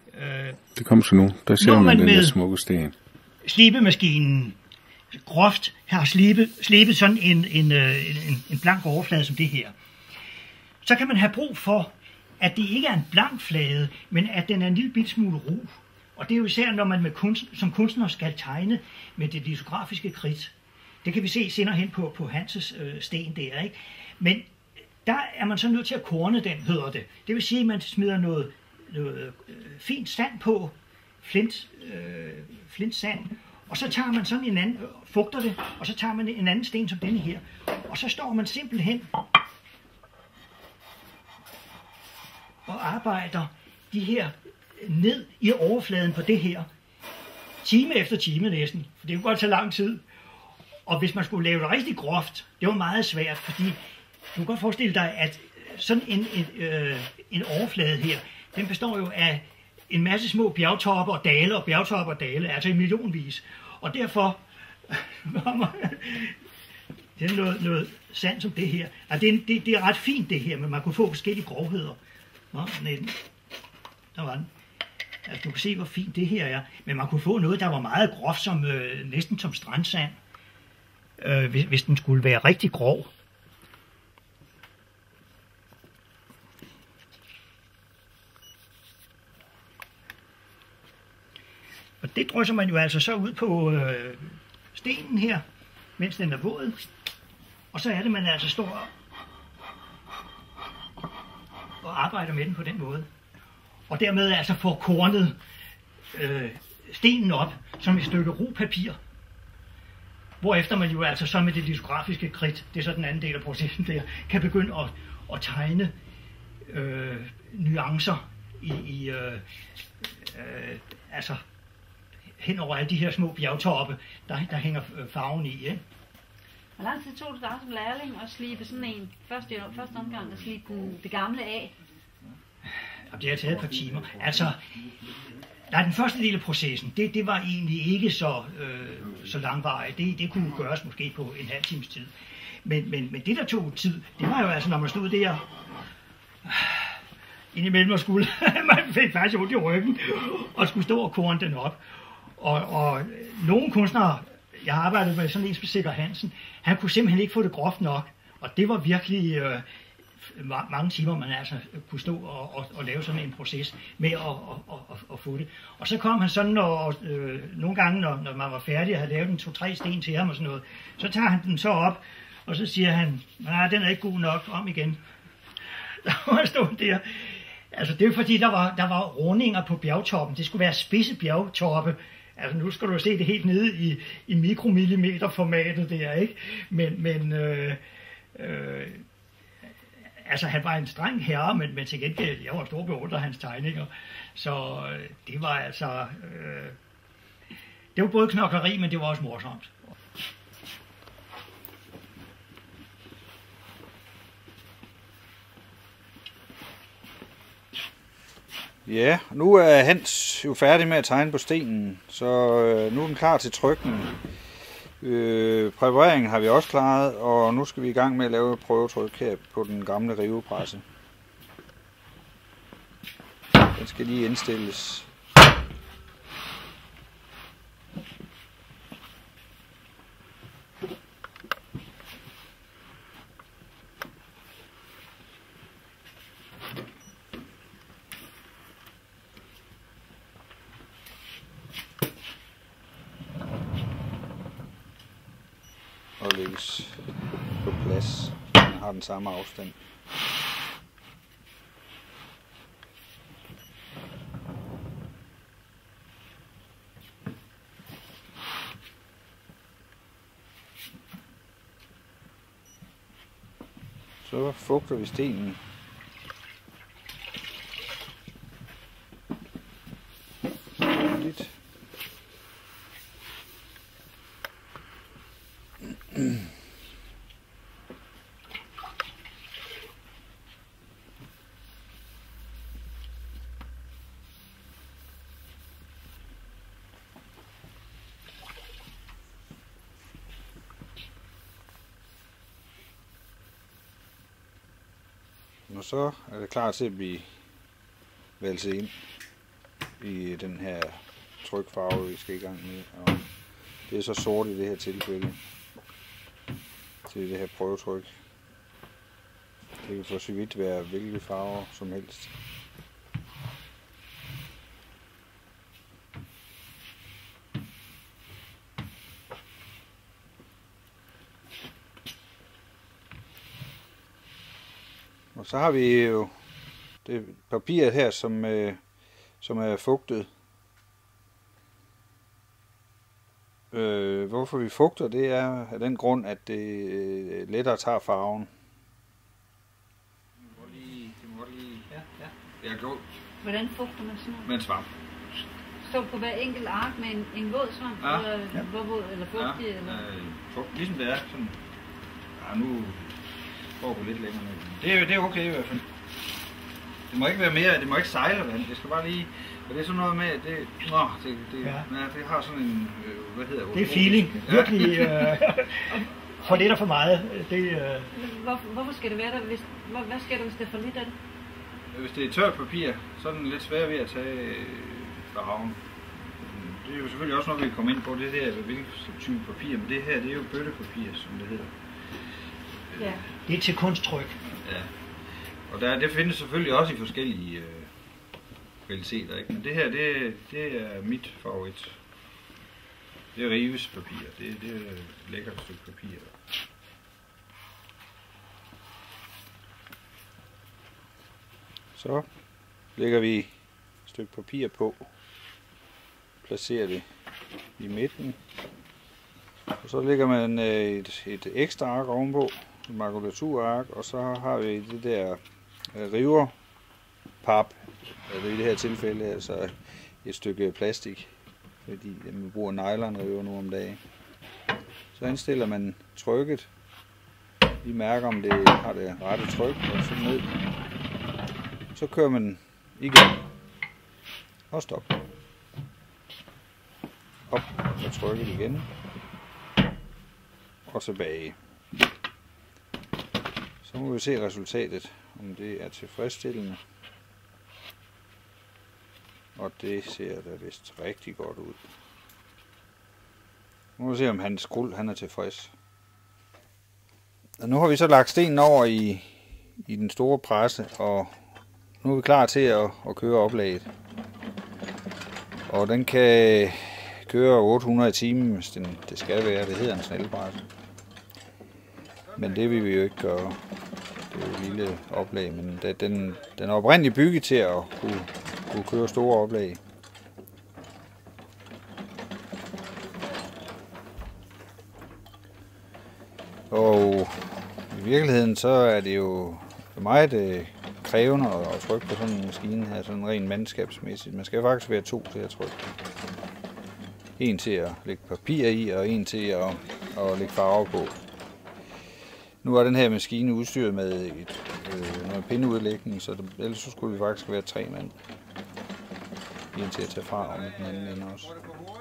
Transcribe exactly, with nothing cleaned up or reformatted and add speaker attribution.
Speaker 1: øh,
Speaker 2: det kommer så nu. Der ser man, man den der smukke sten.
Speaker 1: Slibemaskinen groft har slibet, slibet sådan en, en, en, en blank overflade som det her. Så kan man have brug for, at det ikke er en blank flade, men at den er en lille bit smule ru. Og det er jo især, når man med kunst, som kunstner skal tegne med det litografiske kridt. Det kan vi se senere hen på, på Hanses øh, sten der, ikke? Men der er man så nødt til at korne den, hedder det. Det vil sige, at man smider noget, noget øh, fint sand på, flint, øh, flint sand, og så tager man sådan en anden, øh, fugter det, og så tager man en anden sten som denne her. Og så står man simpelthen og arbejder de her ned i overfladen på det her, time efter time næsten, for det kunne godt tage lang tid. Og hvis man skulle lave det rigtig groft, det var meget svært, fordi du kan godt forestille dig, at sådan en, en, øh, en overflade her, den består jo af en masse små bjergtopper og dale og bjergtopper og dale, altså i millionvis. Og derfor det er noget, noget sand som det her. Altså, det, er, det, det er ret fint det her, men man kunne få forskellige grovheder. Nå, der var den. Altså, du kan se, hvor fint det her er. Men man kunne få noget, der var meget groft, som, øh, næsten som strandsand. Øh, hvis, hvis den skulle være rigtig grov. Og det drysser man jo altså så ud på øh, stenen her, mens den er våd. Og så er det, man altså står og arbejder med den på den måde. Og dermed altså får kornet øh, stenen op som et stykke ru papir. Hvorefter man jo altså så med det litografiske kridt, det er så den anden del af processen der, kan begynde at, at tegne øh, nuancer i, i øh, øh, altså hen over alle de her små bjergtoppe, der, der hænger farven i. Ikke?
Speaker 3: Hvor lang tid tog det dig som lærling at slibe sådan en, første, første omgang, at slibe den, det gamle af?
Speaker 1: Det har taget et par timer. Altså, der er den første del af processen, det, det var egentlig ikke så, øh, så langvarigt. Det, det kunne gøres måske på en halv times tid. Men, men, men det, der tog tid, det var jo altså, når man stod der indimellem og skulle, man fik faktisk ondt i ryggen, og skulle stå og korne den op. Og, og nogle kunstnere, jeg har arbejdet med sådan en som Sikker Hansen, han kunne simpelthen ikke få det groft nok. Og det var virkelig øh, mange timer, man altså kunne stå og, og, og lave sådan en proces med at og, og, og, og få det. Og så kom han sådan, og øh, nogle gange, når, når man var færdig og havde lavet en to-tre sten til ham og sådan noget, så tager han den så op, og så siger han, nej, den er ikke god nok, om igen. Der var stået der. Altså det er fordi, der var, der var rundinger på bjergtoppen. Det skulle være spidse bjergtoppe. Altså nu skal du se det helt nede i, i mikromillimeterformatet der, ikke? Men, men øh, øh, altså han var en streng herre, men, men til gengæld, jeg var stor beundrer af hans tegninger. Så øh, det var altså, øh, det var både knokkeri, men det var også morsomt.
Speaker 4: Ja, nu er Hans jo færdig med at tegne på stenen, så øh, nu er den klar til trykning. Øh, præpareringen har vi også klaret, og nu skal vi i gang med at lave prøvetryk her på den gamle rivepresse. Den skal lige indstilles. Og lægges på plads. Den har den samme afstand. Så fugter vi stenen. Lidt. Og så er det klar til at blive valset ind. i den her trykfarve, vi skal i gang med. Og det er så sort i det her tilfælde til det her prøvetryk. Det kan for så vidt være hvilke farver som helst. Og så har vi jo det papir her, som, øh, som er fugtet. Øh, hvorfor vi fugter, det er af den grund, at det øh, lettere tager farven. Det må godt lige... Det må godt lige ja, ja. Jeg går.
Speaker 3: Hvordan fugter man sådan noget?
Speaker 4: Med en svamp.
Speaker 3: Står på hver enkelt ark med en, en våd svamp?
Speaker 4: Ja.
Speaker 3: Eller,
Speaker 1: Ja.
Speaker 3: hvor våd, eller fugtig?
Speaker 4: Ja,
Speaker 3: eller?
Speaker 4: øh, fugt, ligesom det er. Sådan. Ja, nu går vi lidt længere med. Det er, det er okay i hvert fald. Det må ikke være mere, det må ikke sejle vand. Det skal bare lige... Og det er sådan noget med, at det, nå, det, det,
Speaker 1: Ja.
Speaker 4: ja, det har sådan en, øh, hvad hedder det?
Speaker 1: Det er feeling. Virkelig øh, for lidt og for meget. Det, øh,
Speaker 3: Hvor, hvorfor skal det være der? Hvis, hvor, hvad sker der, hvis det er for lidt af det?
Speaker 4: Hvis det er tørt papir, så er den lidt svær ved at tage øh, farven. Det er jo selvfølgelig også noget, vi kan komme ind på, det der, hvilken type papir, men det her, det er jo bøttepapir, som det hedder.
Speaker 3: Ja.
Speaker 1: det er til kunsttryk.
Speaker 4: Ja. Og der, det findes selvfølgelig også i forskellige øh, kvaliteter, ikke? Men det her, det, det er mit favorit. Det er Rives papir. Det, det er et lækkert stykke papir. Så lægger vi et stykke papir på. Placerer det i midten. Og så lægger man et, et ekstra ark ovenpå. Et makulaturark. Og så har vi det der riverpap. Altså i det her tilfælde altså et stykke plastik. Fordi man bruger nylonriver nu om dagen. Så indstiller man trykket. Vi mærker om det har det rette tryk. Og så ned. Så kører man igen. Og stop. Op og trykket igen. Og tilbage. Så må vi se resultatet, om det er tilfredsstillende. Og det ser da vist rigtig godt ud. Nu må vi se, om hans skuld han er tilfreds. Og nu har vi så lagt stenen over i, i den store presse, og nu er vi klar til at, at køre oplaget. Og den kan køre otte hundrede i timen, hvis den, det skal være. Det hedder en snellpresse. Men det vil vi jo ikke gøre. Det er jo et lille oplag, men den, den er oprindeligt bygget til at kunne, kunne køre store oplag. Og i virkeligheden så er det jo meget krævende at trykke på sådan en maskine her, sådan rent mandskabsmæssigt. Man skal faktisk være to til at trykke. En til at lægge papir i, og en til at, at lægge farve på. Nu er den her maskine udstyret med et, øh, noget pindeudlægning, så det, ellers så skulle vi faktisk være tre mand. En til at tage fra, og den anden ende også.